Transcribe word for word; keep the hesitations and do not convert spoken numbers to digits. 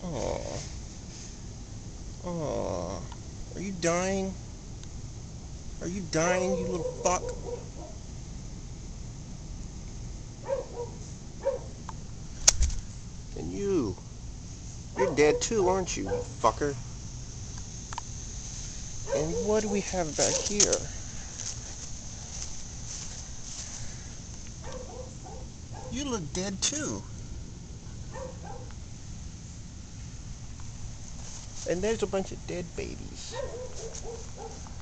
Aw. Aw. Are you dying? Are you dying, you little fuck? And you. You're dead too, aren't you, fucker? And what do we have back here? You look dead too. And there's a bunch of dead babies.